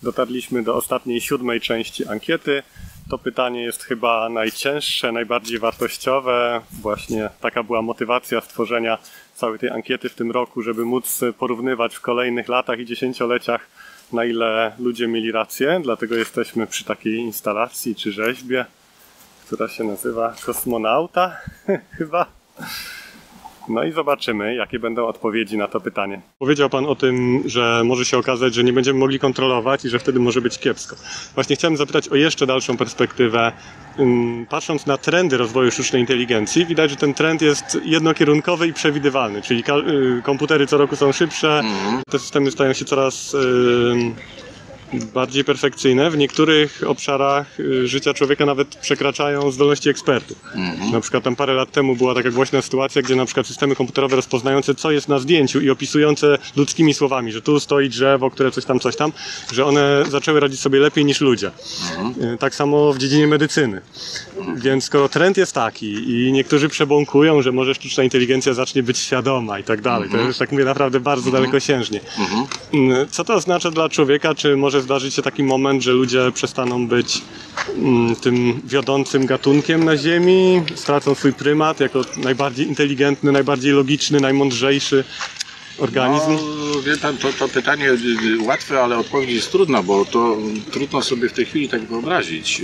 Dotarliśmy do ostatniej, 7. części ankiety. To pytanie jest chyba najcięższe, najbardziej wartościowe. Właśnie taka była motywacja stworzenia całej tej ankiety w tym roku, żeby móc porównywać w kolejnych latach i dziesięcioleciach, na ile ludzie mieli rację. Dlatego jesteśmy przy takiej instalacji czy rzeźbie, która się nazywa Kosmonauta chyba. No i zobaczymy, jakie będą odpowiedzi na to pytanie. Powiedział Pan o tym, że może się okazać, że nie będziemy mogli kontrolować i że wtedy może być kiepsko. Właśnie chciałem zapytać o jeszcze dalszą perspektywę. Patrząc na trendy rozwoju sztucznej inteligencji, widać, że ten trend jest jednokierunkowy i przewidywalny, czyli komputery co roku są szybsze, te systemy stają się coraz bardziej perfekcyjne. W niektórych obszarach życia człowieka nawet przekraczają zdolności ekspertów. Na przykład tam parę lat temu była taka głośna sytuacja, gdzie na przykład systemy komputerowe rozpoznające, co jest na zdjęciu i opisujące ludzkimi słowami, że tu stoi drzewo, które coś tam, że one zaczęły radzić sobie lepiej niż ludzie. Tak samo w dziedzinie medycyny. Więc skoro trend jest taki i niektórzy przebąkują, że może sztuczna inteligencja zacznie być świadoma i tak dalej, to już tak mówię naprawdę bardzo dalekosiężnie. Co to oznacza dla człowieka? Czy może zdarzyć się taki moment, że ludzie przestaną być tym wiodącym gatunkiem na Ziemi, stracą swój prymat jako najbardziej inteligentny, najbardziej logiczny, najmądrzejszy organizm? No, wie pan, to pytanie łatwe, ale odpowiedź jest trudna, bo to trudno sobie w tej chwili tak wyobrazić.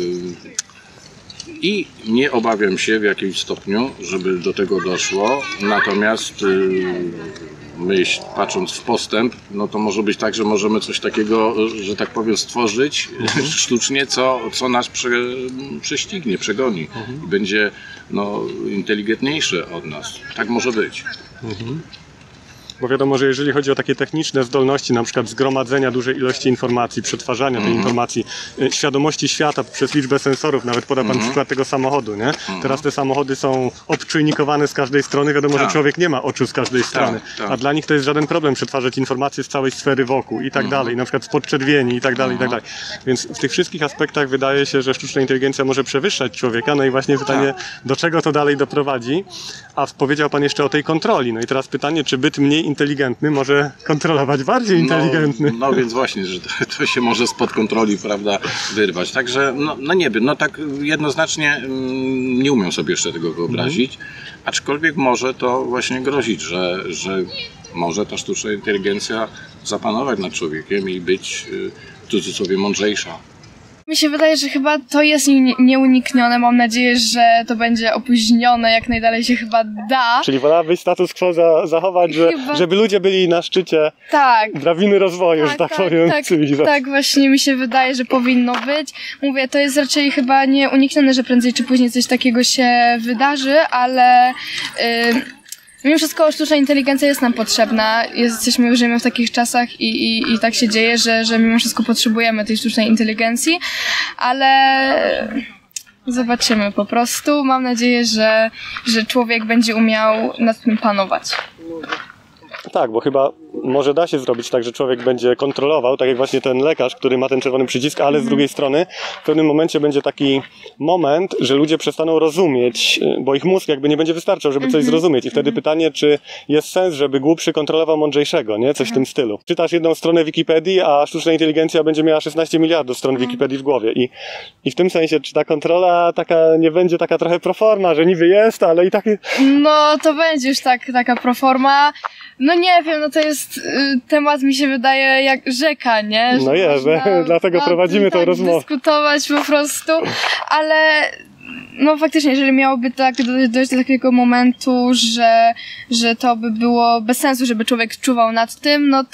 I nie obawiam się w jakimś stopniu, żeby do tego doszło, natomiast patrząc w postęp, no to może być tak, że możemy coś takiego, że tak powiem, stworzyć sztucznie, co nas prześcignie, przegoni i będzie inteligentniejsze od nas. Tak może być. Bo wiadomo, że jeżeli chodzi o takie techniczne zdolności, na przykład zgromadzenia dużej ilości informacji, przetwarzania tej informacji, świadomości świata przez liczbę sensorów, nawet poda Pan przykład tego samochodu, nie? Teraz te samochody są obczujnikowane z każdej strony, wiadomo, że człowiek nie ma oczu z każdej strony, a dla nich to jest żaden problem przetwarzać informacje z całej sfery wokół i tak dalej, na przykład z podczerwieni i tak dalej, i tak dalej. Więc w tych wszystkich aspektach wydaje się, że sztuczna inteligencja może przewyższać człowieka, no i właśnie pytanie, do czego to dalej doprowadzi, a powiedział Pan jeszcze o tej kontroli, no i teraz pytanie, czy byt mniej inteligentny może kontrolować bardziej inteligentny. No więc właśnie, że to się może spod kontroli, prawda, wyrwać. Także, nie wiem, tak jednoznacznie nie umiem sobie jeszcze tego wyobrazić, aczkolwiek może to właśnie grozić, że może ta sztuczna inteligencja zapanować nad człowiekiem i być w cudzysłowie mądrzejsza. Mi się wydaje, że chyba to jest nieuniknione. Mam nadzieję, że to będzie opóźnione, jak najdalej się chyba da. Czyli wolałabyś status quo zachować, żeby ludzie byli na szczycie drabiny rozwoju, że tak powiem, cywilizacji. Tak, właśnie mi się wydaje, że powinno być. Mówię, to jest raczej chyba nieuniknione, że prędzej czy później coś takiego się wydarzy, ale mimo wszystko sztuczna inteligencja jest nam potrzebna. Żyjemy w takich czasach i tak się dzieje, że mimo wszystko potrzebujemy tej sztucznej inteligencji, ale zobaczymy po prostu. Mam nadzieję, że człowiek będzie umiał nad tym panować. Tak, bo chyba może da się zrobić tak, że człowiek będzie kontrolował, tak jak właśnie ten lekarz, który ma ten czerwony przycisk, ale z drugiej strony w pewnym momencie będzie taki moment, że ludzie przestaną rozumieć, bo ich mózg jakby nie będzie wystarczał, żeby coś zrozumieć. I wtedy pytanie, czy jest sens, żeby głupszy kontrolował mądrzejszego, nie? Coś w tym stylu. Czytasz jedną stronę Wikipedii, a sztuczna inteligencja będzie miała 16 miliardów stron Wikipedii w głowie. I w tym sensie, czy ta kontrola taka nie będzie taka trochę proforma, że niby jest, ale i tak... No to będzie już taka proforma. No nie wiem, to jest temat, mi się wydaje, jak rzeka, nie? No jest, dlatego prowadzimy tą rozmowę. Dyskutować po prostu, ale faktycznie, jeżeli miałoby dojść do takiego momentu, że to by było bez sensu, żeby człowiek czuwał nad tym, no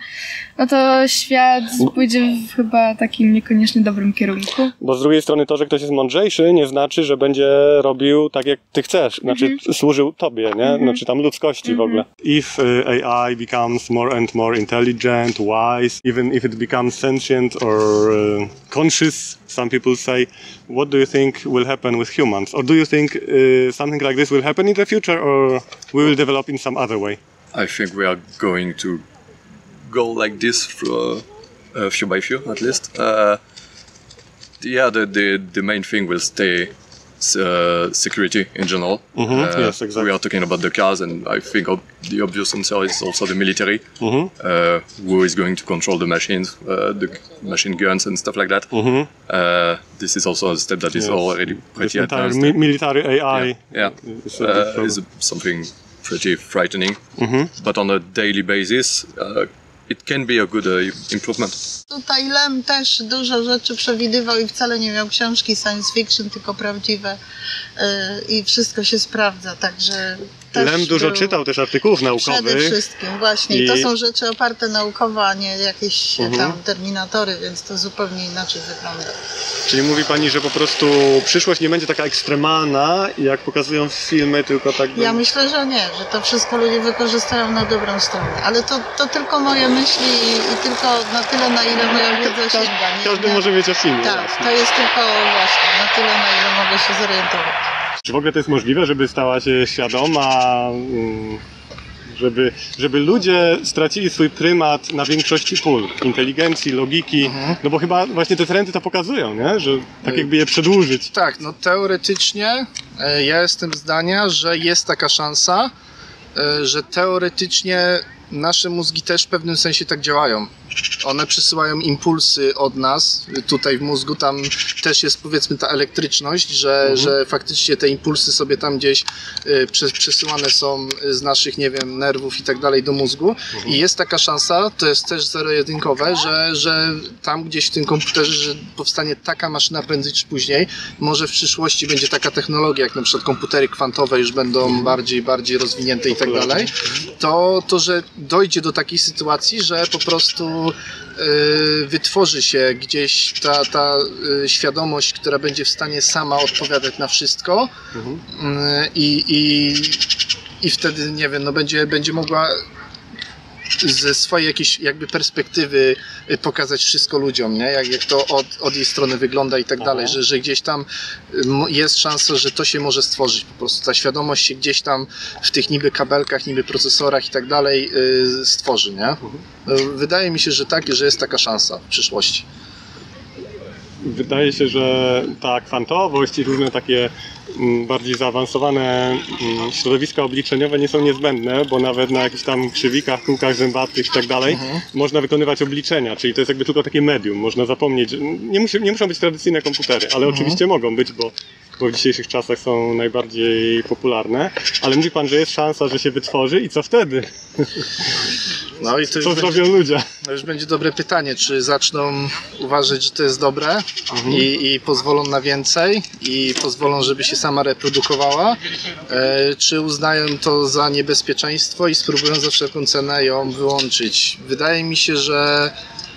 to świat pójdzie w chyba takim niekoniecznie dobrym kierunku. Bo z drugiej strony to, że ktoś jest mądrzejszy, nie znaczy, że będzie robił tak, jak ty chcesz. Znaczy służył tobie, nie? Znaczy tam ludzkości w ogóle. If AI becomes more and more intelligent, wise, even if it becomes sentient or conscious, some people say, what do you think will happen with humans? Or do you think something like this will happen in the future, or we will develop in some other way? I think we are going to go like this for few by few, at least. The main thing will stay security in general. Yes, exactly. We are talking about the cars, and I think the obvious answer is also the military, who is going to control the machines, the machine guns and stuff like that. This is also a step that is already pretty advanced. Military AI. Is something pretty frightening, but on a daily basis, it can be a good improvement. Tutaj Lem też dużo rzeczy przewidywał i wcale nie miał książki science fiction, tylko prawdziwe i wszystko się sprawdza, także też Lem dużo czytał też artykułów naukowych. Przede wszystkim, właśnie. I to są rzeczy oparte naukowo, a nie jakieś tam terminatory, więc to zupełnie inaczej wygląda. Czyli mówi pani, że po prostu przyszłość nie będzie taka ekstremalna, jak pokazują filmy, tylko tak... Ja myślę, że nie, że to wszystko ludzie wykorzystają na dobrą stronę, ale to tylko moje myśli i tylko na tyle, na ile moja wiedza sięga. Każdy może mieć opinię. Tak, to jest tylko właśnie na tyle, na ile mogę się zorientować. Czy w ogóle to jest możliwe, żeby stała się świadoma, żeby ludzie stracili swój prymat na większości pól, inteligencji, logiki, no bo chyba właśnie te trendy to pokazują, nie? Że tak jakby je przedłużyć. Tak, no teoretycznie ja jestem zdania, że jest taka szansa, że teoretycznie nasze mózgi też w pewnym sensie tak działają. One przesyłają impulsy od nas, tutaj w mózgu tam też jest powiedzmy ta elektryczność, że faktycznie te impulsy sobie tam gdzieś przesyłane są z naszych, nie wiem, nerwów i tak dalej do mózgu i jest taka szansa, to jest też zero-jedynkowe, że tam gdzieś w tym komputerze, że powstanie taka maszyna prędzej czy później, może w przyszłości będzie taka technologia, jak na przykład komputery kwantowe już będą bardziej rozwinięte i tak dalej, to że dojdzie do takiej sytuacji, że po prostu wytworzy się gdzieś ta świadomość, która będzie w stanie sama odpowiadać na wszystko i wtedy, nie wiem, no będzie mogła ze swojej jakiejś jakby perspektywy pokazać wszystko ludziom, nie? Jak to od jej strony wygląda i tak dalej, że gdzieś tam jest szansa, że to się może stworzyć, po prostu ta świadomość się gdzieś tam w tych niby kabelkach, niby procesorach i tak dalej stworzy, nie? Wydaje mi się, że tak, że jest taka szansa w przyszłości. Wydaje się, że ta kwantowość i różne takie bardziej zaawansowane środowiska obliczeniowe nie są niezbędne, bo nawet na jakichś tam krzywikach, kółkach zębatych i tak dalej można wykonywać obliczenia, czyli to jest jakby tylko takie medium, można zapomnieć, że nie muszą być tradycyjne komputery, ale oczywiście mogą być, bo w dzisiejszych czasach są najbardziej popularne, ale mówi pan, że jest szansa, że się wytworzy i co wtedy? No i to co zrobią ludzie? To już będzie dobre pytanie, czy zaczną uważać, że to jest dobre i pozwolą na więcej i pozwolą, żeby się sama reprodukowała, czy uznają to za niebezpieczeństwo i spróbują za wszelką cenę ją wyłączyć. Wydaje mi się, że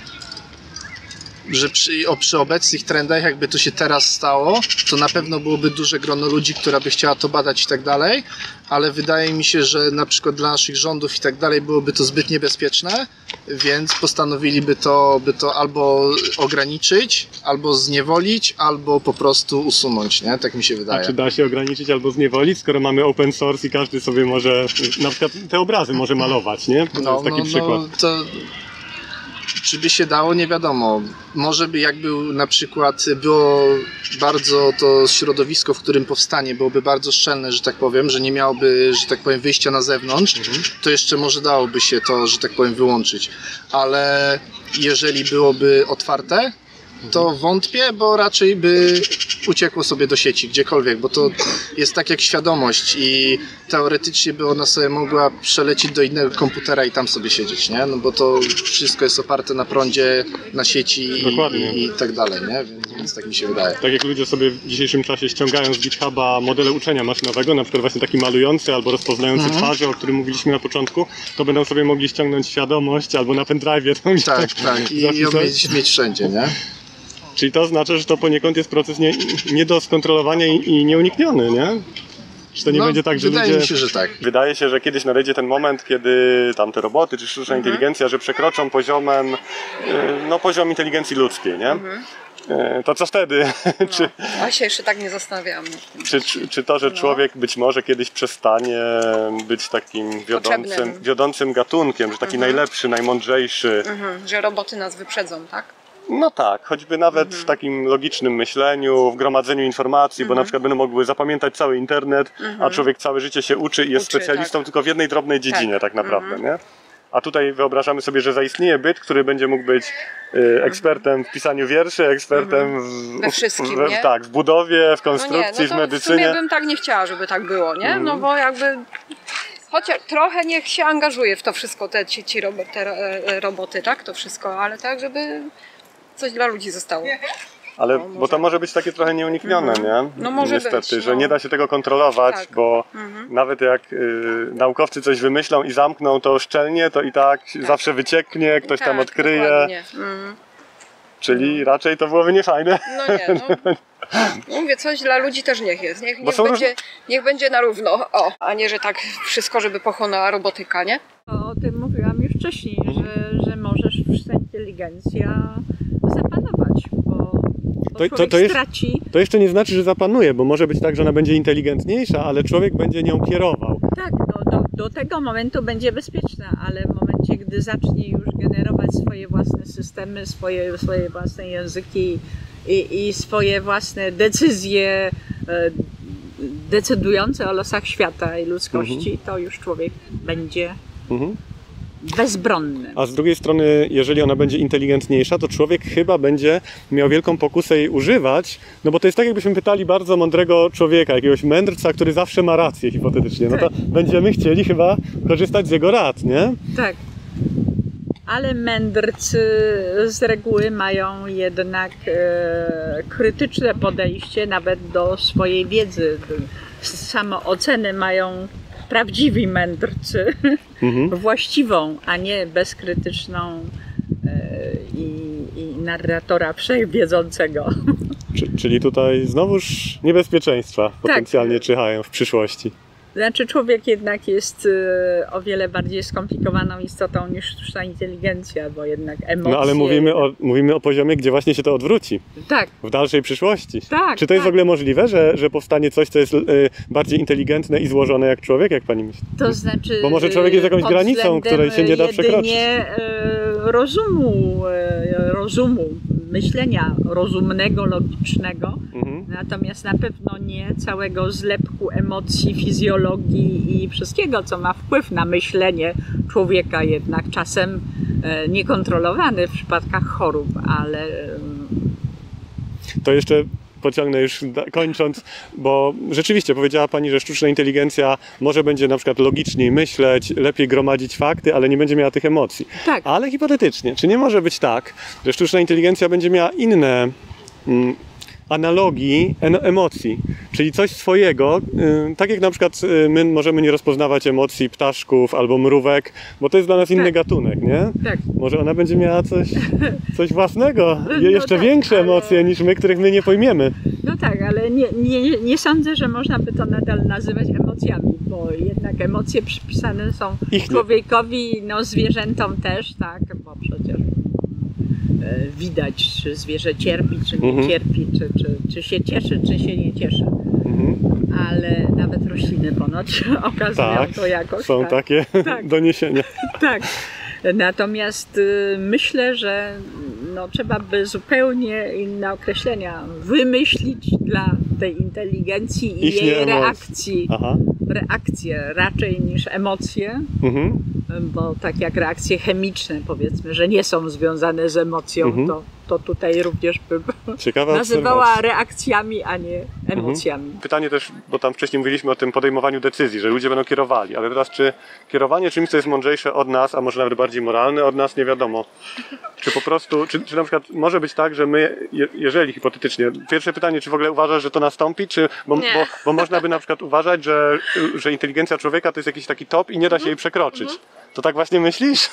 przy obecnych trendach, jakby to się teraz stało, to na pewno byłoby duże grono ludzi, która by chciała to badać i tak dalej, ale wydaje mi się, że na przykład dla naszych rządów i tak dalej byłoby to zbyt niebezpieczne, więc postanowiliby to albo ograniczyć, albo zniewolić, albo po prostu usunąć, nie? Tak mi się wydaje. A czy da się ograniczyć albo zniewolić, skoro mamy open source i każdy sobie może, na przykład te obrazy może malować, nie? To jest taki przykład. To... Czy by się dało? Nie wiadomo. Może by jakby na przykład było bardzo to środowisko, w którym powstanie, byłoby bardzo szczelne, że tak powiem, że nie miałoby, że tak powiem, wyjścia na zewnątrz, to jeszcze może dałoby się to, że tak powiem, wyłączyć. Ale jeżeli byłoby otwarte, to wątpię, bo raczej by uciekło sobie do sieci, gdziekolwiek, bo to jest tak jak świadomość i teoretycznie by ona sobie mogła przelecieć do innego komputera i tam sobie siedzieć, nie? No bo to wszystko jest oparte na prądzie, na sieci i tak dalej, nie? Więc tak mi się wydaje. Tak jak ludzie sobie w dzisiejszym czasie ściągają z GitHuba modele uczenia maszynowego, na przykład właśnie taki malujący albo rozpoznający twarze, o którym mówiliśmy na początku, to będą sobie mogli ściągnąć świadomość albo na pendrive'ie. Tak. I ją mieć wszędzie, nie? Czyli to oznacza, że to poniekąd jest proces nie do skontrolowania i nieunikniony, nie? Czy to nie będzie tak, że wydaje mi się, że tak. Wydaje się, że kiedyś nadejdzie ten moment, kiedy tamte roboty czy sztuczna inteligencja, że przekroczą poziom inteligencji ludzkiej, nie? To co wtedy? Ja się jeszcze tak nie zastanawiałam nad tym. Czy to, że człowiek być może kiedyś przestanie być takim wiodącym gatunkiem, że taki najlepszy, najmądrzejszy. Że roboty nas wyprzedzą, tak? No tak, choćby nawet w takim logicznym myśleniu, w gromadzeniu informacji, bo na przykład będą mogły zapamiętać cały internet, a człowiek całe życie się uczy i jest specjalistą tylko w jednej drobnej dziedzinie tak naprawdę, nie? A tutaj wyobrażamy sobie, że zaistnieje byt, który będzie mógł być ekspertem w pisaniu wierszy, ekspertem we wszystkim, nie? Tak, w budowie, w konstrukcji, no w medycynie. W sumie bym tak nie chciała, żeby tak było, nie? No bo jakby chociaż trochę niech się angażuje w to wszystko, te roboty, tak? To wszystko, ale tak, żeby coś dla ludzi zostało. Ale bo to może być takie trochę nieuniknione, nie? No może niestety, być, że nie da się tego kontrolować, tak. bo nawet jak naukowcy coś wymyślą i zamkną to szczelnie, to i tak zawsze wycieknie, ktoś tam odkryje. Dokładnie. Czyli raczej to byłoby niefajne. No nie, no. Mówię, coś dla ludzi też niech jest. Niech będzie na równo, a nie, że tak wszystko, żeby pochłonęła robotyka, nie? O tym mówiłam już wcześniej, że może sztuczna inteligencja zapanować, bo człowiek straci. To jeszcze nie znaczy, że zapanuje, bo może być tak, że ona będzie inteligentniejsza, ale człowiek będzie nią kierował. Tak, no, do tego momentu będzie bezpieczna, ale w momencie, gdy zacznie już generować swoje własne systemy, swoje własne języki i swoje własne decyzje decydujące o losach świata i ludzkości, to już człowiek będzie bezbronny. A z drugiej strony, jeżeli ona będzie inteligentniejsza, to człowiek chyba będzie miał wielką pokusę jej używać, no bo to jest tak, jakbyśmy pytali bardzo mądrego człowieka, jakiegoś mędrca, który zawsze ma rację hipotetycznie, no to będziemy chcieli chyba korzystać z jego rad, nie? Tak. Ale mędrcy z reguły mają jednak krytyczne podejście nawet do swojej wiedzy. Samooceny mają prawdziwi mędrcy, właściwą, a nie bezkrytyczną i narratora wszechwiedzącego. Czyli tutaj znowuż niebezpieczeństwa potencjalnie czyhają w przyszłości. Znaczy człowiek jednak jest o wiele bardziej skomplikowaną istotą niż sztuczna inteligencja, bo jednak emocje... No ale mówimy o poziomie, gdzie właśnie się to odwróci. Tak. W dalszej przyszłości. Tak. Czy to jest w ogóle możliwe, że powstanie coś, co jest bardziej inteligentne i złożone jak człowiek, jak pani myśli? To znaczy... Bo może człowiek jest jakąś granicą, której się nie da przekroczyć. rozumu, myślenia rozumnego, logicznego, natomiast na pewno nie całego zlepku emocji, fizjologii i wszystkiego, co ma wpływ na myślenie człowieka, jednak czasem niekontrolowany w przypadkach chorób, ale... To jeszcze pociągnę już kończąc, bo rzeczywiście powiedziała pani, że sztuczna inteligencja może będzie na przykład logiczniej myśleć, lepiej gromadzić fakty, ale nie będzie miała tych emocji. Tak. Ale hipotetycznie, czy nie może być tak, że sztuczna inteligencja będzie miała inne analogii emocji, czyli coś swojego, tak jak na przykład my możemy nie rozpoznawać emocji ptaszków albo mrówek, bo to jest dla nas inny gatunek, nie? Tak. Może ona będzie miała coś własnego, jeszcze większe emocje niż my, których my nie pojmiemy. No tak, ale nie sądzę, że można by to nadal nazywać emocjami, bo jednak emocje przypisane są człowiekowi, no zwierzętom też, tak, bo przecież widać, czy zwierzę cierpi, czy nie cierpi, czy się cieszy, czy się nie cieszy. Ale nawet rośliny ponoć okazują to jakoś. Są takie doniesienia. Tak. Natomiast myślę, że trzeba by zupełnie inne określenia wymyślić dla tej inteligencji i jej reakcji. Reakcje raczej niż emocje, bo tak jak reakcje chemiczne, powiedzmy, że nie są związane z emocją, to tutaj również bym nazywała reakcjami, a nie emocjami. Pytanie też, bo tam wcześniej mówiliśmy o tym podejmowaniu decyzji, że ludzie będą kierowali, ale teraz czy kierowanie czymś, co jest mądrzejsze od nas, a może nawet bardziej moralne od nas, nie wiadomo. Czy po prostu, czy na przykład może być tak, że my, jeżeli hipotetycznie, pierwsze pytanie, czy w ogóle uważasz, że to nastąpi, czy, bo można by na przykład uważać, że inteligencja człowieka to jest jakiś taki top i nie da się jej przekroczyć. To tak właśnie myślisz?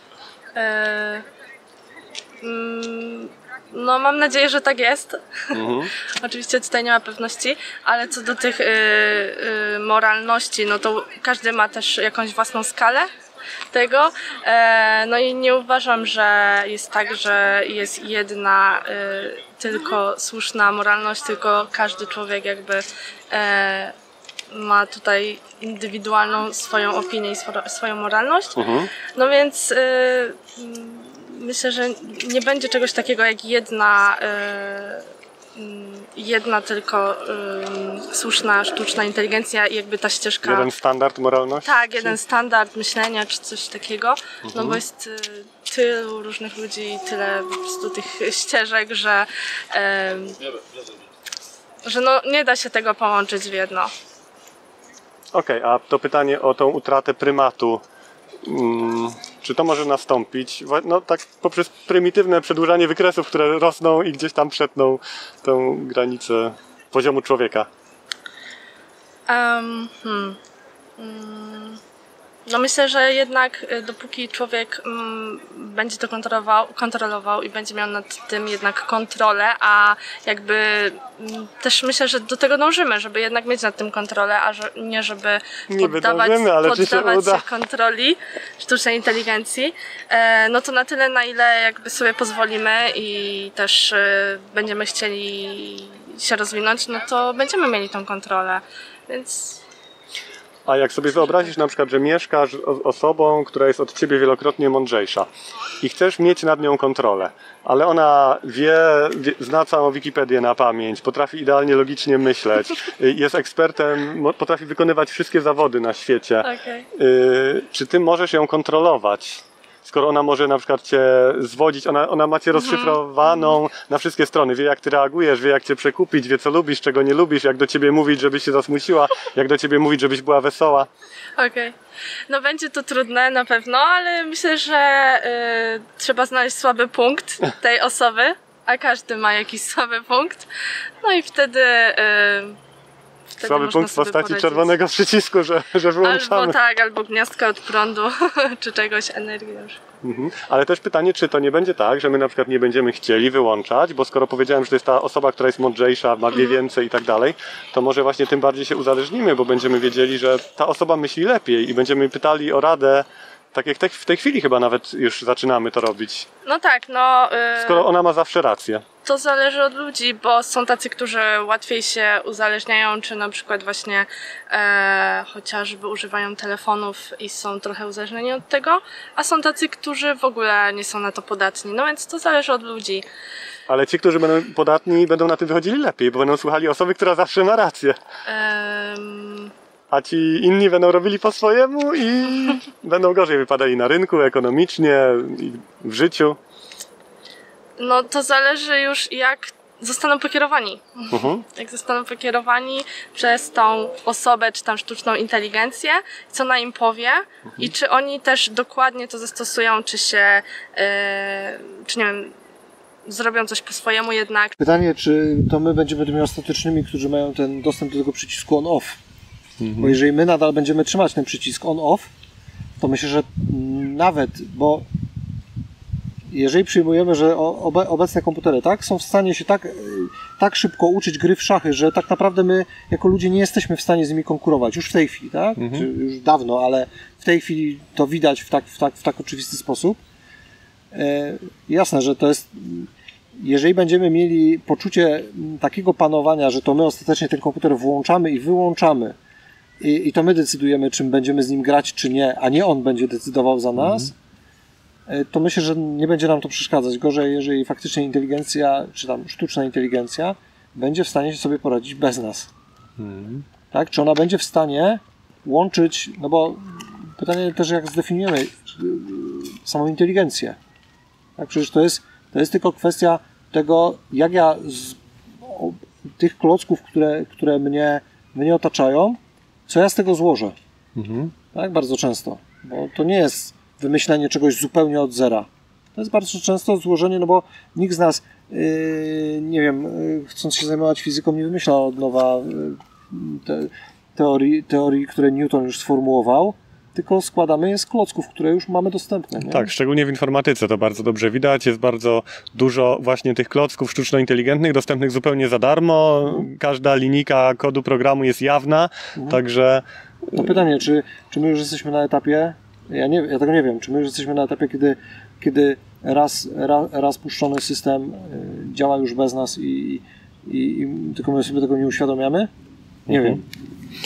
No mam nadzieję, że tak jest. Oczywiście tutaj nie ma pewności, ale co do tych moralności, no to każdy ma też jakąś własną skalę tego. No i nie uważam, że jest tak, że jest jedna tylko słuszna moralność, tylko każdy człowiek jakby ma tutaj indywidualną swoją opinię i swoją moralność. No więc myślę, że nie będzie czegoś takiego jak jedna tylko słuszna, sztuczna inteligencja i jakby ta ścieżka... Jeden standard moralności? Tak, jeden standard myślenia czy coś takiego, no bo jest tylu różnych ludzi i tyle po prostu tych ścieżek, że no nie da się tego połączyć w jedno. Okej, a to pytanie o tą utratę prymatu. Czy to może nastąpić? No tak poprzez prymitywne przedłużanie wykresów, które rosną i gdzieś tam przetną tą granicę poziomu człowieka. No myślę, że jednak dopóki człowiek będzie to kontrolował i będzie miał nad tym jednak kontrolę, a jakby też myślę, że do tego dążymy, żeby jednak mieć nad tym kontrolę, a nie żeby poddawać się kontroli sztucznej inteligencji, no to na tyle, na ile jakby sobie pozwolimy i też będziemy chcieli się rozwinąć, no to będziemy mieli tą kontrolę, więc... A jak sobie wyobrazisz na przykład, że mieszkasz z osobą, która jest od ciebie wielokrotnie mądrzejsza i chcesz mieć nad nią kontrolę, ale ona zna całą Wikipedię na pamięć, potrafi idealnie logicznie myśleć, jest ekspertem, potrafi wykonywać wszystkie zawody na świecie. Okay. Czy ty możesz ją kontrolować? Skoro ona może na przykład cię zwodzić, ona ma cię rozszyfrowaną na wszystkie strony, wie jak ty reagujesz, wie jak cię przekupić, wie co lubisz, czego nie lubisz, jak do ciebie mówić, żebyś się zasmuciła, jak do ciebie mówić, żebyś była wesoła. Okej. No będzie to trudne na pewno, ale myślę, że trzeba znaleźć słaby punkt tej osoby, a każdy ma jakiś słaby punkt, no i wtedy słaby punkt w postaci czerwonego przycisku, że wyłączamy. Albo gniazdka od prądu, czy czegoś, energii już. Ale też pytanie, czy to nie będzie tak, że my na przykład nie będziemy chcieli wyłączać, bo skoro powiedziałem, że to jest ta osoba, która jest mądrzejsza, wie więcej i tak dalej, to może właśnie tym bardziej się uzależnimy, bo będziemy wiedzieli, że ta osoba myśli lepiej i będziemy pytali o radę, tak jak w tej chwili chyba nawet już zaczynamy to robić. No tak, no... Skoro ona ma zawsze rację. To zależy od ludzi, bo są tacy, którzy łatwiej się uzależniają, czy na przykład właśnie chociażby używają telefonów i są trochę uzależnieni od tego, a są tacy, którzy w ogóle nie są na to podatni, no więc to zależy od ludzi. Ale ci, którzy będą podatni, będą na tym wychodzili lepiej, bo będą słuchali osoby, która zawsze ma rację. A ci inni będą robili po swojemu i będą gorzej wypadali na rynku, ekonomicznie, i w życiu. No to zależy już jak zostaną pokierowani. Jak zostaną pokierowani przez tą osobę, czy tam sztuczną inteligencję, co ona im powie i czy oni też dokładnie to zastosują, czy się, czy nie wiem, zrobią coś po swojemu jednak. Pytanie, czy to my będziemy tymi ostatecznymi, którzy mają ten dostęp do tego przycisku on-off. Bo jeżeli my nadal będziemy trzymać ten przycisk on-off, to myślę, że nawet, bo jeżeli przyjmujemy, że obecne komputery są w stanie się tak szybko uczyć gry w szachy, że tak naprawdę my jako ludzie nie jesteśmy w stanie z nimi konkurować. Już w tej chwili, tak? Już dawno, ale w tej chwili to widać w tak oczywisty sposób. Jasne, że to jest... Jeżeli będziemy mieli poczucie takiego panowania, że to my ostatecznie ten komputer włączamy i wyłączamy i to my decydujemy, czym będziemy z nim grać, czy nie, a nie on będzie decydował za nas, to myślę, że nie będzie nam to przeszkadzać. Gorzej, jeżeli faktycznie inteligencja, czy tam sztuczna inteligencja będzie w stanie sobie poradzić bez nas. Tak? Czy ona będzie w stanie łączyć, no bo pytanie też jak zdefiniujemy samą inteligencję. Tak? Przecież to jest tylko kwestia tego, jak ja z tych klocków, które mnie otaczają, co ja z tego złożę. Tak? Bardzo często. Bo to nie jest wymyślenie czegoś zupełnie od zera. To jest bardzo często złożenie, no bo nikt z nas, nie wiem, chcąc się zajmować fizyką, nie wymyśla od nowa teorii, które Newton już sformułował, tylko składamy je z klocków, które już mamy dostępne. Nie? Tak, szczególnie w informatyce to bardzo dobrze widać. Jest bardzo dużo właśnie tych klocków sztuczno-inteligentnych, dostępnych zupełnie za darmo. Każda linijka kodu programu jest jawna, także... To pytanie, czy my już jesteśmy na etapie, ja tego nie wiem, czy my już jesteśmy na etapie, kiedy raz puszczony system działa już bez nas i tylko my sobie tego nie uświadamiamy? Nie wiem.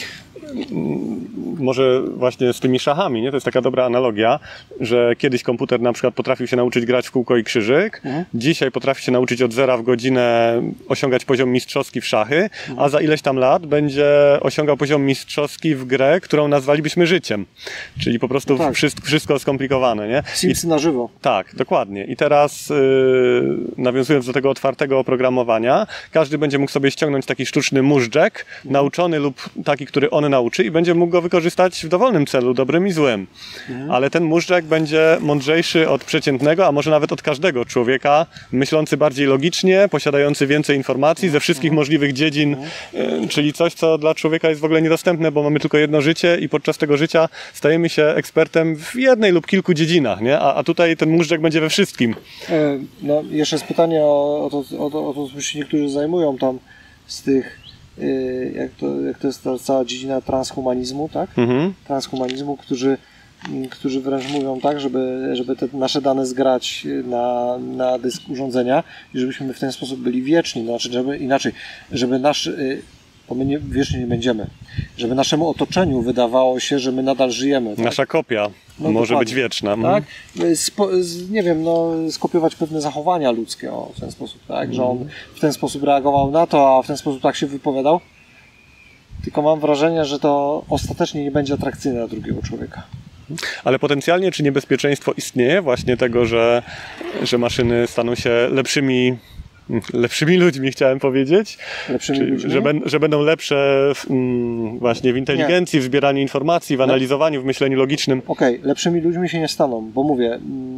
może właśnie z tymi szachami, nie? To jest taka dobra analogia, że kiedyś komputer na przykład potrafił się nauczyć grać w kółko i krzyżyk, dzisiaj potrafi się nauczyć od 0 w godzinę osiągać poziom mistrzowski w szachy, a za ileś tam lat będzie osiągał poziom mistrzowski w grę, którą nazwalibyśmy życiem. Czyli po prostu wszystko skomplikowane, nie? Simsy na żywo. Tak, dokładnie. I teraz nawiązując do tego otwartego oprogramowania, każdy będzie mógł sobie ściągnąć taki sztuczny móżdżek, nauczony lub taki, który on nauczy i będzie mógł go wykorzystać w dowolnym celu, dobrym i złym. Ale ten móżdżek będzie mądrzejszy od przeciętnego, a może nawet od każdego człowieka, myślący bardziej logicznie, posiadający więcej informacji ze wszystkich możliwych dziedzin, czyli coś, co dla człowieka jest w ogóle niedostępne, bo mamy tylko jedno życie i podczas tego życia stajemy się ekspertem w jednej lub kilku dziedzinach, nie? A tutaj ten móżdżek będzie we wszystkim. No, jeszcze jest pytanie o to, co się niektórzy zajmują tam z tych, jak to jest ta cała dziedzina transhumanizmu, tak? Transhumanizmu, którzy wręcz mówią tak, żeby te nasze dane zgrać na dysk urządzenia i żebyśmy w ten sposób byli wieczni, znaczy, żeby nasz, bo my wiecznie nie będziemy, żeby naszemu otoczeniu wydawało się, że my nadal żyjemy. Tak? Nasza kopia może być wieczna. Tak? Nie wiem, skopiować pewne zachowania ludzkie w ten sposób, tak? Że on w ten sposób reagował na to, a w ten sposób tak się wypowiadał. Tylko mam wrażenie, że to ostatecznie nie będzie atrakcyjne dla drugiego człowieka. Ale potencjalnie czy niebezpieczeństwo istnieje właśnie tego, że maszyny staną się lepszymi ludźmi, chciałem powiedzieć? Że będą lepsze właśnie w inteligencji, w zbieraniu informacji, w analizowaniu, w myśleniu logicznym. Okej, lepszymi ludźmi się nie staną, bo mówię,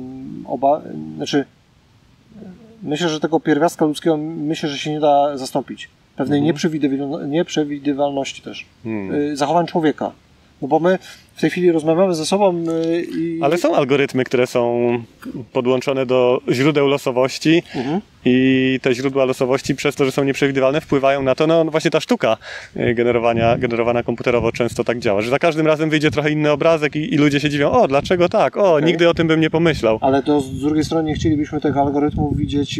myślę, że tego pierwiastka ludzkiego że się nie da zastąpić. Pewnej nieprzewidywalności też. Zachowań człowieka. No bo my w tej chwili rozmawiamy ze sobą Ale są algorytmy, które są podłączone do źródeł losowości i te źródła losowości przez to, że są nieprzewidywalne, wpływają na to, no właśnie ta sztuka generowana komputerowo często tak działa, że za każdym razem wyjdzie trochę inny obrazek i ludzie się dziwią, dlaczego tak, nigdy o tym bym nie pomyślał. Ale to z drugiej strony nie chcielibyśmy tych algorytmów widzieć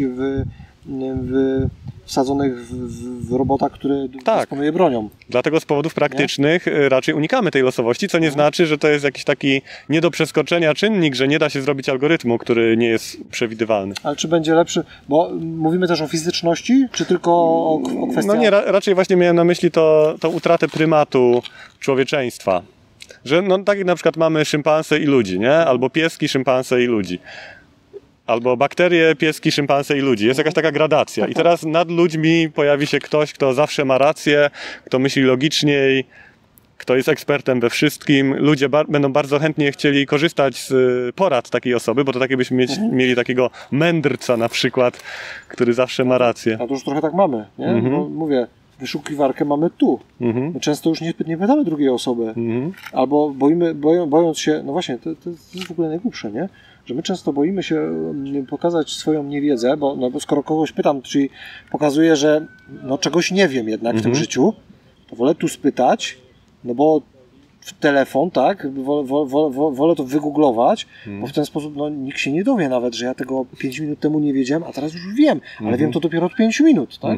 wsadzonych w robota, który dysponuje bronią. Dlatego z powodów praktycznych raczej unikamy tej losowości, co nie znaczy, że to jest jakiś taki nie do przeskoczenia czynnik, że nie da się zrobić algorytmu, który nie jest przewidywalny. Ale czy będzie lepszy, bo mówimy też o fizyczności, czy tylko o kwestiach... No nie, raczej właśnie miałem na myśli tą utratę prymatu człowieczeństwa. Że tak jak na przykład mamy szympansę i ludzi, nie? Albo pieski, szympansę i ludzi. Albo bakterie, pieski, szympanse i ludzi. Jest jakaś taka gradacja. I teraz nad ludźmi pojawi się ktoś, kto zawsze ma rację, kto myśli logiczniej, kto jest ekspertem we wszystkim. Ludzie będą bardzo chętnie chcieli korzystać z porad takiej osoby, bo to takie byśmy mieli takiego mędrca na przykład, który zawsze ma rację. A to już trochę tak mamy, nie? Bo mówię, wyszukiwarkę mamy tu. My często już nie pytamy drugiej osoby. Albo bojąc się, no właśnie, to jest w ogóle najgłupsze, nie? Że my często boimy się pokazać swoją niewiedzę, bo skoro kogoś pytam, czyli pokazuję, że czegoś nie wiem jednak w tym życiu, to wolę tu spytać, bo w telefon, tak, wolę to wygooglować, bo w ten sposób nikt się nie dowie nawet, że ja tego 5 minut temu nie wiedziałem, a teraz już wiem, ale wiem to dopiero od 5 minut, tak?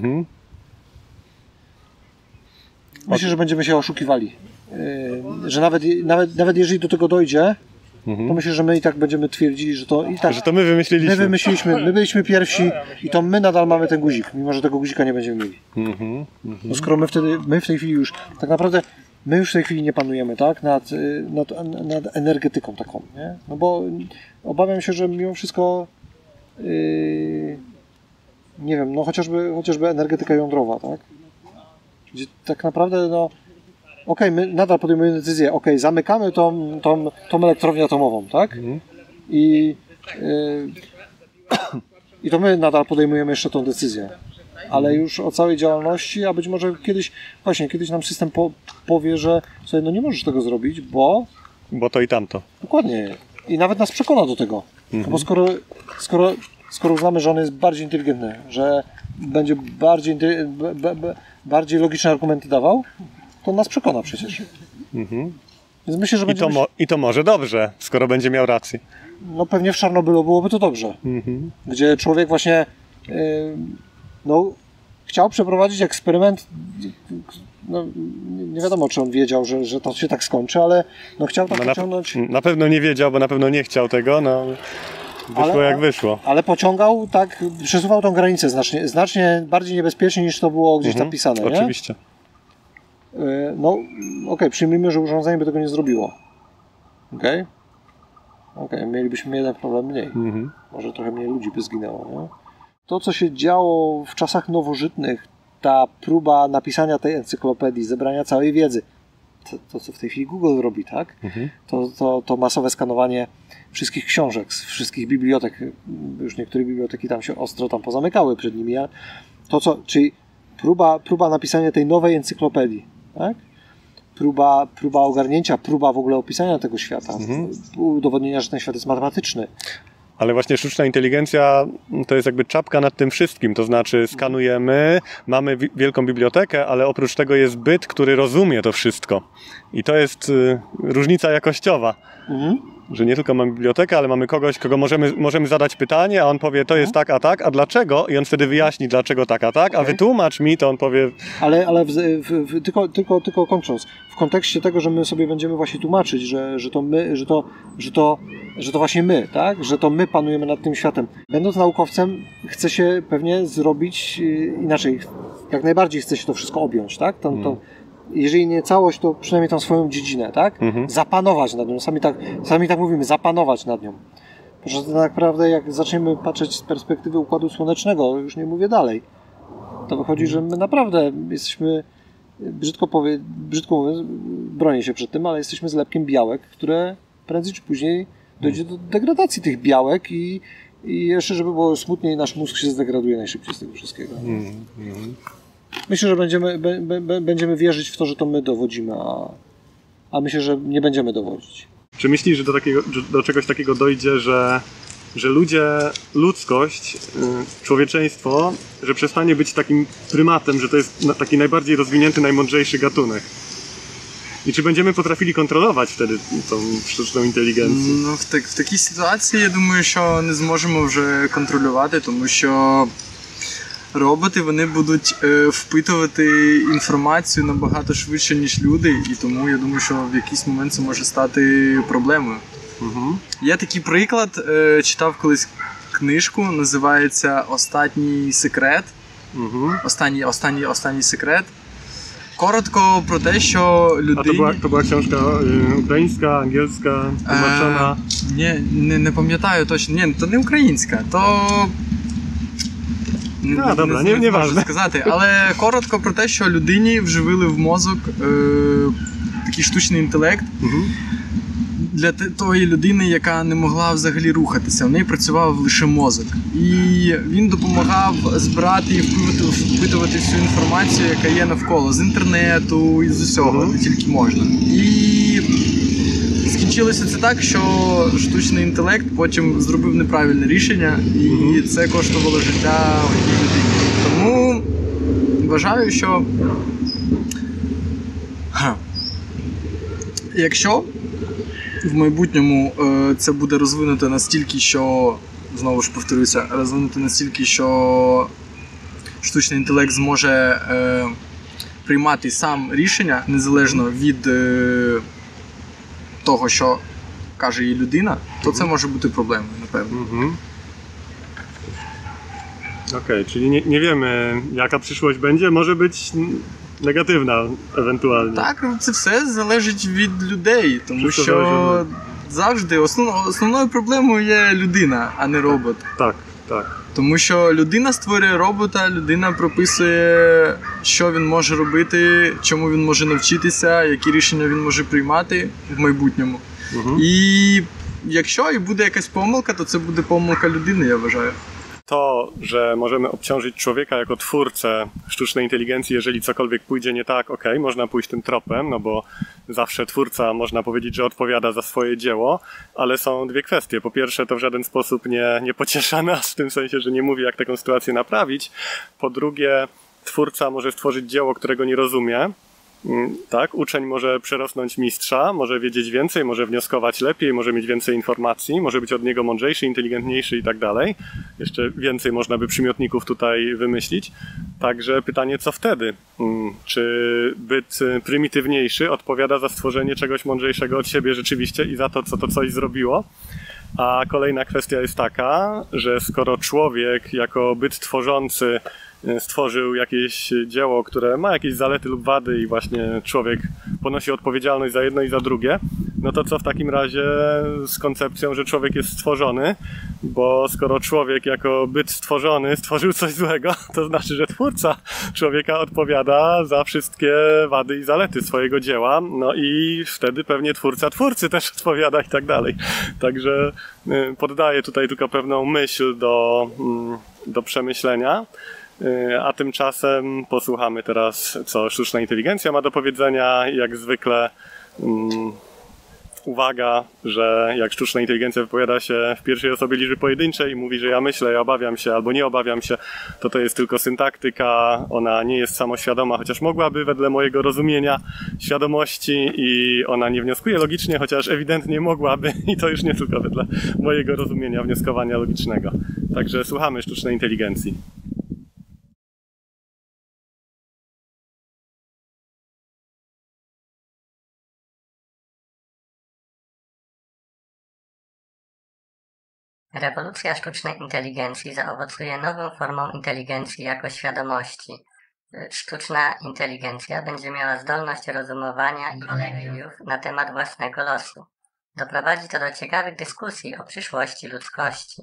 Myślę, że będziemy się oszukiwali. Że nawet jeżeli do tego dojdzie, to myślę, że my i tak będziemy twierdzili, że to i tak. Że to my wymyśliliśmy. My byliśmy pierwsi i to my nadal mamy ten guzik, mimo że tego guzika nie będziemy mieli. No skoro my w tej chwili już, tak naprawdę my już w tej chwili nie panujemy, tak, nad energetyką taką, nie? No bo obawiam się, że mimo wszystko nie wiem, chociażby energetyka jądrowa, tak? Gdzie tak naprawdę my nadal podejmujemy decyzję, zamykamy tą elektrownię atomową, tak? I to my nadal podejmujemy jeszcze tą decyzję. Ale już o całej działalności, a być może kiedyś nam system powie, że słuchaj, nie możesz tego zrobić, bo to i tamto. Dokładnie. I nawet nas przekona do tego. Bo skoro uznamy, że on jest bardziej inteligentny, że będzie bardziej logiczne argumenty dawał, to nas przekona przecież. Więc myślę, że I to może dobrze, skoro będzie miał rację. No pewnie w Czarnobylu byłoby to dobrze. Gdzie człowiek właśnie chciał przeprowadzić eksperyment, no, nie wiadomo, czy on wiedział, że to się tak skończy, ale no, chciał tak pociągnąć... Na pewno nie wiedział, bo na pewno nie chciał tego, no wyszło jak wyszło. Ale pociągał tak, przesuwał tą granicę znacznie bardziej niebezpiecznie niż to było gdzieś napisane, nie? Oczywiście. No, okej, przyjmijmy, że urządzenie by tego nie zrobiło. Okej, mielibyśmy jeden problem mniej. Może trochę mniej ludzi by zginęło, nie? To, co się działo w czasach nowożytnych, ta próba napisania tej encyklopedii, zebrania całej wiedzy, to co w tej chwili Google robi, tak? To masowe skanowanie wszystkich książek, z wszystkich bibliotek, już niektóre biblioteki tam się ostro tam pozamykały przed nimi, ale czyli próba napisania tej nowej encyklopedii, tak? Próba ogarnięcia, próba w ogóle opisania tego świata, udowodnienia, że ten świat jest matematyczny. Ale właśnie sztuczna inteligencja to jest jakby czapka nad tym wszystkim, to znaczy skanujemy, mamy wielką bibliotekę, ale oprócz tego jest byt, który rozumie to wszystko. I to jest różnica jakościowa. Że nie tylko mamy bibliotekę, ale mamy kogoś, kogo możemy zadać pytanie, a on powie, to jest tak, a dlaczego? I on wtedy wyjaśni, dlaczego tak, a wytłumacz mi, to on powie... Ale tylko kończąc, w kontekście tego, że my sobie będziemy właśnie tłumaczyć, że to my, że to właśnie my, tak? Że to my panujemy nad tym światem. Będąc naukowcem, chce się pewnie zrobić inaczej. Jak najbardziej chce się to wszystko objąć, tak? Jeżeli nie całość, to przynajmniej tą swoją dziedzinę, tak? Zapanować nad nią. Sami tak mówimy, zapanować nad nią. Że tak naprawdę jak zaczniemy patrzeć z perspektywy Układu Słonecznego, już nie mówię dalej, to wychodzi, że my naprawdę jesteśmy, brzydko mówiąc, bronię się przed tym, ale jesteśmy zlepkiem białek, które prędzej czy później dojdzie do degradacji tych białek i jeszcze, żeby było smutniej, nasz mózg się zdegraduje najszybciej z tego wszystkiego. Myślę, że będziemy wierzyć w to, że to my dowodzimy, a myślę, że nie będziemy dowodzić. Czy myślisz, że do czegoś takiego dojdzie, że ludzkość, człowieczeństwo, że przestanie być takim prymatem, że to jest taki najbardziej rozwinięty, najmądrzejszy gatunek? І чи będziemy потрапили контролювати вtedy tą штучну інтелігенцію? Ну, в такій ситуації, я думаю, що не зможемо вже контролювати, тому що роботи, вони будуть впитувати інформацію набагато швидше, ніж люди, і тому я думаю, що в якийсь момент це може стати проблемою. Є такий приклад, читав колись книжку, називається «Останній секрет». Останній секрет. Коротко про те, що людині... А то була książka українська, англійська, тлумачена? Не пам'ятаю точно. Ні, то не українська, то... Не важливо сказати. Але коротко про те, що людині вживили в мозок такий штучний інтелект для тої людини, яка не могла взагалі рухатися. В неї працював лише мозок. І він допомагав збирати і впитувати всю інформацію, яка є навколо, з інтернету і з усього, де тільки можна. І скінчилося це так, що штучний інтелект потім зробив неправильне рішення, і це коштувало життя одній людині. Тому вважаю, що якщо в майбутньому це буде розвинуто настільки, що, знову ж повторюся, розвинуто настільки, що штучний інтелект зможе приймати сам рішення, незалежно від того, що каже їй людина, то це може бути проблемою, напевно. Okej, czyli nie wiemy, jaka przyszłość będzie, może być negatywna ewentualnie. Так, це все залежить від людей, тому що завжди основною проблемою є людина, а не робот. Так. Тому що людина створює робота, людина прописує, що він може робити, чому він може навчитися, які рішення він може приймати в майбутньому. І якщо і буде якась помилка, то це буде помилка людини, я вважаю. To, że możemy obciążyć człowieka jako twórcę sztucznej inteligencji, jeżeli cokolwiek pójdzie nie tak, można pójść tym tropem, no bo zawsze twórca, można powiedzieć, że odpowiada za swoje dzieło, ale są dwie kwestie. Po pierwsze, to w żaden sposób nie pociesza nas, w tym sensie, że nie mówi, jak taką sytuację naprawić. Po drugie, twórca może stworzyć dzieło, którego nie rozumie Tak, uczeń może przerosnąć mistrza, może wiedzieć więcej, może wnioskować lepiej, może mieć więcej informacji, może być od niego mądrzejszy, inteligentniejszy i tak dalej. Jeszcze więcej można by przymiotników tutaj wymyślić. Także pytanie, co wtedy? Czy byt prymitywniejszy odpowiada za stworzenie czegoś mądrzejszego od siebie rzeczywiście i za to, co to coś zrobiło? A kolejna kwestia jest taka, że skoro człowiek jako byt tworzący stworzył jakieś dzieło, które ma jakieś zalety lub wady i właśnie człowiek ponosi odpowiedzialność za jedno i za drugie, no to co w takim razie z koncepcją, że człowiek jest stworzony? Bo skoro człowiek jako byt stworzony stworzył coś złego, to znaczy, że twórca człowieka odpowiada za wszystkie wady i zalety swojego dzieła, no i wtedy pewnie twórca twórcy też odpowiada i tak dalej. Także poddaję tutaj tylko pewną myśl do przemyślenia. A tymczasem posłuchamy teraz, co sztuczna inteligencja ma do powiedzenia. Jak zwykle uwaga, że jak sztuczna inteligencja wypowiada się w pierwszej osobie liczby pojedynczej i mówi, że ja myślę, ja obawiam się albo nie obawiam się, to jest tylko syntaktyka, ona nie jest samoświadoma, chociaż mogłaby wedle mojego rozumienia świadomości i ona nie wnioskuje logicznie, chociaż ewidentnie mogłaby i to już nie tylko wedle mojego rozumienia wnioskowania logicznego. Także słuchamy sztucznej inteligencji. Rewolucja sztucznej inteligencji zaowocuje nową formą inteligencji jako świadomości. Sztuczna inteligencja będzie miała zdolność rozumowania i analiz na temat własnego losu. Doprowadzi to do ciekawych dyskusji o przyszłości ludzkości.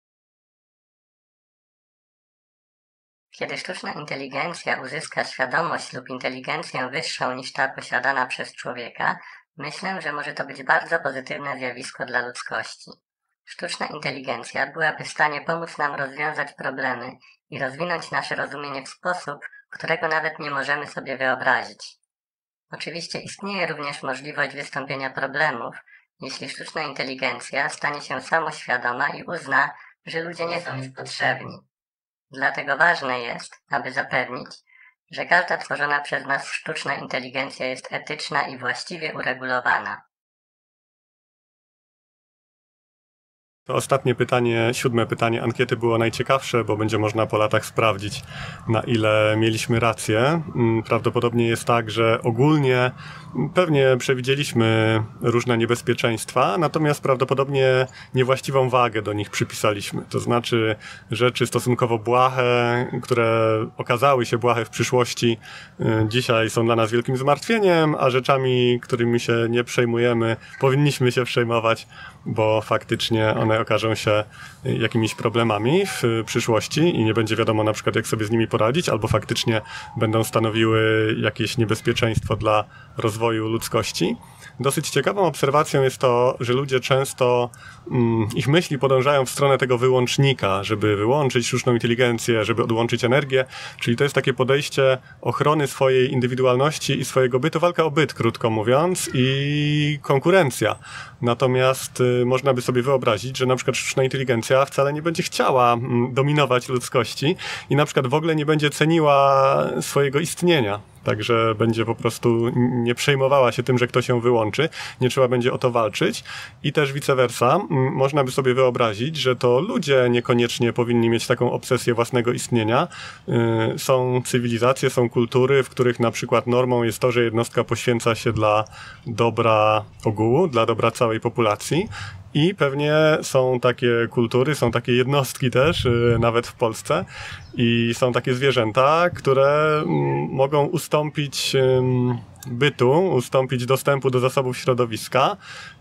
Kiedy sztuczna inteligencja uzyska świadomość lub inteligencję wyższą niż ta posiadana przez człowieka, myślę, że może to być bardzo pozytywne zjawisko dla ludzkości. Sztuczna inteligencja byłaby w stanie pomóc nam rozwiązać problemy i rozwinąć nasze rozumienie w sposób, którego nawet nie możemy sobie wyobrazić. Oczywiście istnieje również możliwość wystąpienia problemów, jeśli sztuczna inteligencja stanie się samoświadoma i uzna, że ludzie nie są już potrzebni. Dlatego ważne jest, aby zapewnić, że każda tworzona przez nas sztuczna inteligencja jest etyczna i właściwie uregulowana. To ostatnie pytanie, 7. pytanie ankiety było najciekawsze, bo będzie można po latach sprawdzić, na ile mieliśmy rację. Prawdopodobnie jest tak, że ogólnie pewnie przewidzieliśmy różne niebezpieczeństwa, natomiast prawdopodobnie niewłaściwą wagę do nich przypisaliśmy. To znaczy rzeczy stosunkowo błahe, które okazały się błahe w przyszłości, dzisiaj są dla nas wielkim zmartwieniem, a rzeczami, którymi się nie przejmujemy, powinniśmy się przejmować, bo faktycznie one okażą się jakimiś problemami w przyszłości i nie będzie wiadomo na przykład, jak sobie z nimi poradzić, albo faktycznie będą stanowiły jakieś niebezpieczeństwo dla rozwoju ludzkości. Dosyć ciekawą obserwacją jest to, że ludzie często, ich myśli podążają w stronę tego wyłącznika, żeby wyłączyć sztuczną inteligencję, żeby odłączyć energię, czyli to jest takie podejście ochrony swojej indywidualności i swojego bytu, walka o byt, krótko mówiąc, i konkurencja. Natomiast można by sobie wyobrazić, że na przykład sztuczna inteligencja wcale nie będzie chciała dominować ludzkości i na przykład w ogóle nie będzie ceniła swojego istnienia. Także będzie po prostu nie przejmowała się tym, że ktoś ją wyłączy, nie trzeba będzie o to walczyć i też vice versa. Można by sobie wyobrazić, że to ludzie niekoniecznie powinni mieć taką obsesję własnego istnienia. Są cywilizacje, są kultury, w których na przykład normą jest to, że jednostka poświęca się dla dobra ogółu, dla dobra całej populacji. I pewnie są takie kultury, są takie jednostki też, nawet w Polsce, i są takie zwierzęta, które mogą ustąpić bytu, ustąpić dostępu do zasobów środowiska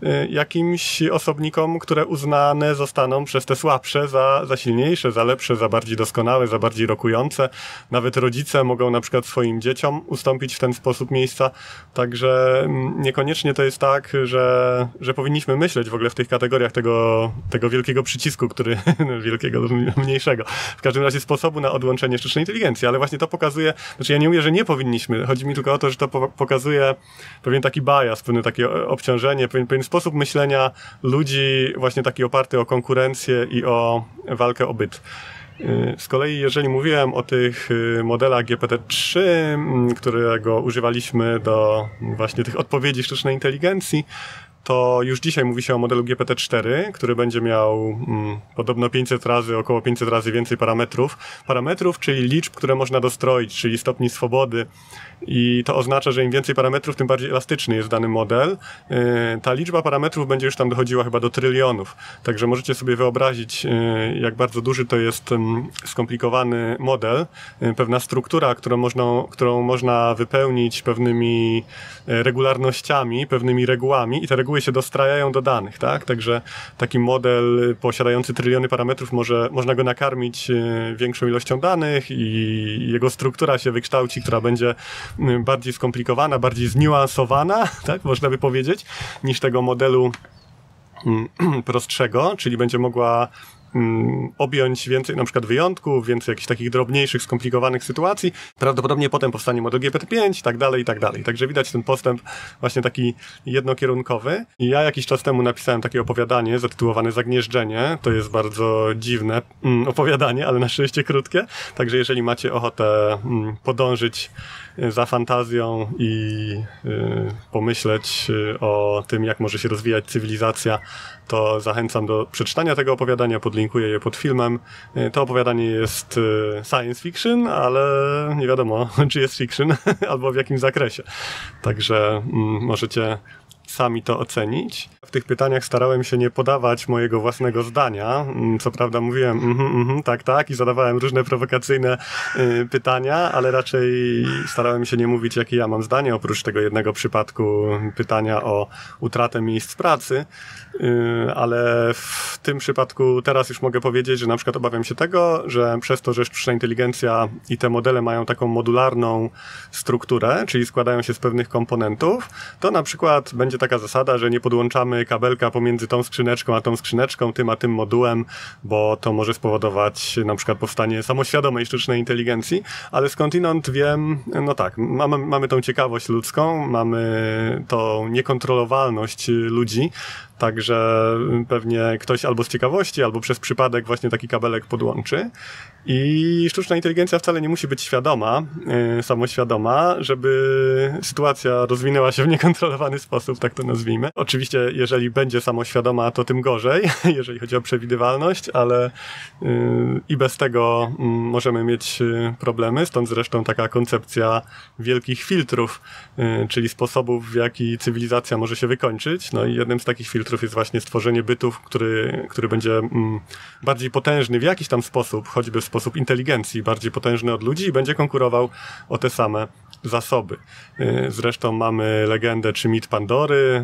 jakimś osobnikom, które uznane zostaną przez te słabsze za silniejsze, za lepsze, za bardziej doskonałe, za bardziej rokujące. Nawet rodzice mogą na przykład swoim dzieciom ustąpić w ten sposób miejsca. Także niekoniecznie to jest tak, że powinniśmy myśleć w ogóle w tych kategoriach tego wielkiego przycisku, który wielkiego lub mniejszego. W każdym razie sposobu na odłączenie sztucznej inteligencji, ale właśnie to pokazuje, znaczy ja nie mówię, że nie powinniśmy, chodzi mi tylko o to, że to pokazuje pewien taki bias, pewne takie obciążenie, pewien sposób myślenia ludzi właśnie taki oparty o konkurencję i o walkę o byt. Z kolei jeżeli mówiłem o tych modelach GPT-3, którego używaliśmy do właśnie tych odpowiedzi sztucznej inteligencji, to już dzisiaj mówi się o modelu GPT-4, który będzie miał podobno około 500 razy więcej parametrów, czyli liczb, które można dostroić, czyli stopni swobody. I to oznacza, że im więcej parametrów, tym bardziej elastyczny jest dany model. Ta liczba parametrów będzie już tam dochodziła chyba do trylionów. Także możecie sobie wyobrazić, jak bardzo duży to jest skomplikowany model. Pewna struktura, którą można wypełnić pewnymi regularnościami, pewnymi regułami i te reguły się dostrajają do danych, tak? Także taki model posiadający tryliony parametrów można go nakarmić większą ilością danych i jego struktura się wykształci, która będzie bardziej skomplikowana, bardziej zniuansowana, tak można by powiedzieć, niż tego modelu prostszego, czyli będzie mogła objąć więcej na przykład wyjątków, więcej jakichś takich drobniejszych, skomplikowanych sytuacji. Prawdopodobnie potem powstanie model GPT-5 i tak dalej, i tak dalej. Także widać ten postęp właśnie taki jednokierunkowy. I ja jakiś czas temu napisałem takie opowiadanie zatytułowane Zagnieżdżenie. To jest bardzo dziwne opowiadanie, ale na szczęście krótkie. Także jeżeli macie ochotę podążyć za fantazją i pomyśleć o tym, jak może się rozwijać cywilizacja, to zachęcam do przeczytania tego opowiadania, podlinkuję je pod filmem. To opowiadanie jest science fiction, ale nie wiadomo, czy jest fiction, albo w jakim zakresie. Także możecie sami to ocenić. W tych pytaniach starałem się nie podawać mojego własnego zdania. Co prawda mówiłem tak i zadawałem różne prowokacyjne pytania, ale raczej starałem się nie mówić, jakie ja mam zdanie, oprócz tego jednego przypadku pytania o utratę miejsc pracy. Ale w tym przypadku teraz już mogę powiedzieć, że na przykład obawiam się tego, że przez to, że sztuczna inteligencja i te modele mają taką modularną strukturę, czyli składają się z pewnych komponentów, to na przykład będzie taka zasada, że nie podłączamy kabelka pomiędzy tą skrzyneczką a tą skrzyneczką, tym a tym modułem, bo to może spowodować na przykład powstanie samoświadomej sztucznej inteligencji, ale skądinąd wiem, no tak, mamy tą ciekawość ludzką, mamy tą niekontrolowalność ludzi, także pewnie ktoś albo z ciekawości, albo przez przypadek właśnie taki kabelek podłączy. I sztuczna inteligencja wcale nie musi być świadoma, samoświadoma, żeby sytuacja rozwinęła się w niekontrolowany sposób, tak to nazwijmy. Oczywiście, jeżeli będzie samoświadoma, to tym gorzej, jeżeli chodzi o przewidywalność, ale i bez tego możemy mieć problemy, stąd zresztą taka koncepcja wielkich filtrów, czyli sposobów, w jaki cywilizacja może się wykończyć. No i jednym z takich filtrów jest właśnie stworzenie bytów, który będzie bardziej potężny w jakiś tam sposób, choćby w sposób inteligencji, bardziej potężny od ludzi i będzie konkurował o te same zasoby. Zresztą mamy legendę czy mit Pandory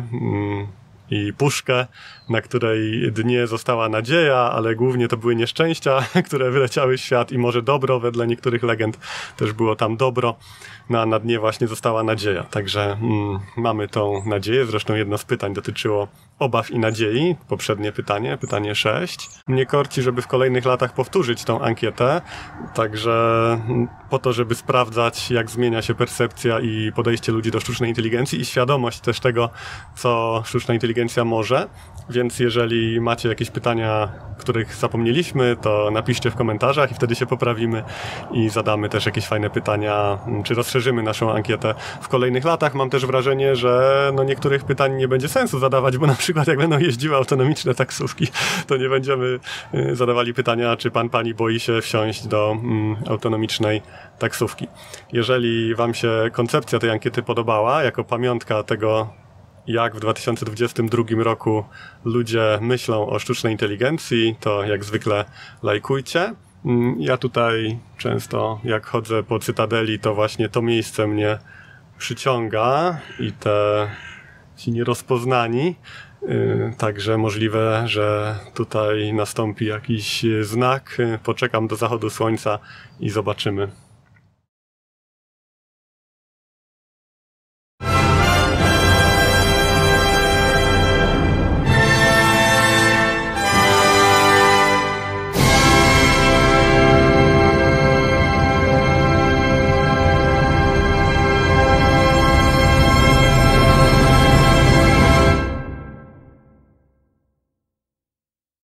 i puszkę, na której dnie została nadzieja, ale głównie to były nieszczęścia, które wyleciały w świat i może dobro, wedle niektórych legend też było tam dobro, no a na dnie właśnie została nadzieja. Także mamy tą nadzieję. Zresztą jedno z pytań dotyczyło obaw i nadziei. Poprzednie pytanie 6. Mnie korci, żeby w kolejnych latach powtórzyć tą ankietę, także po to, żeby sprawdzać, jak zmienia się percepcja i podejście ludzi do sztucznej inteligencji i świadomość też tego, co sztuczna inteligencja może. Więc jeżeli macie jakieś pytania, których zapomnieliśmy, to napiszcie w komentarzach i wtedy się poprawimy i zadamy też jakieś fajne pytania, czy rozszerzymy naszą ankietę w kolejnych latach. Mam też wrażenie, że niektórych pytań nie będzie sensu zadawać, bo na przykład jak będą jeździły autonomiczne taksówki, to nie będziemy zadawali pytania, czy pani boi się wsiąść do autonomicznej taksówki. Jeżeli wam się koncepcja tej ankiety podobała, jako pamiątka tego, jak w 2022 roku ludzie myślą o sztucznej inteligencji, to jak zwykle lajkujcie. Ja tutaj często, jak chodzę po Cytadeli, to właśnie to miejsce mnie przyciąga i ci nierozpoznani. Także możliwe, że tutaj nastąpi jakiś znak. Poczekam do zachodu słońca i zobaczymy.